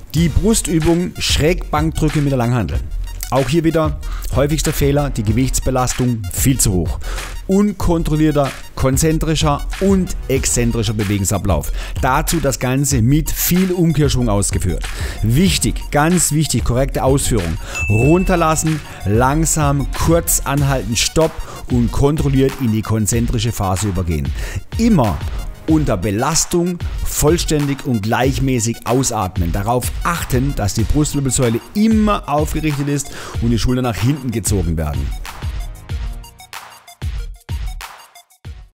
Die Brustübung Schrägbankdrücke mit der Langhantel. Auch hier wieder häufigster Fehler, die Gewichtsbelastung viel zu hoch. Unkontrollierter, konzentrischer und exzentrischer Bewegungsablauf. Dazu das Ganze mit viel Umkehrschwung ausgeführt. Wichtig, ganz wichtig, korrekte Ausführung. Runterlassen, langsam, kurz anhalten, Stopp und kontrolliert in die konzentrische Phase übergehen. Immer unter Belastung vollständig und gleichmäßig ausatmen. Darauf achten, dass die Brustwirbelsäule immer aufgerichtet ist und die Schultern nach hinten gezogen werden.